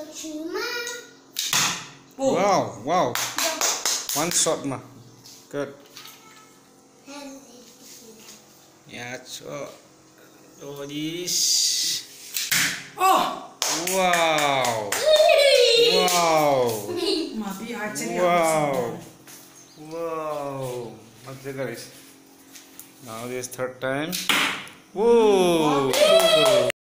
Wow, wow. One shot, ma. Good. Yeah, so Doris. Oh! Wow. Wow. Wow. Wow. Okay, guys. Now this third time. Whoa.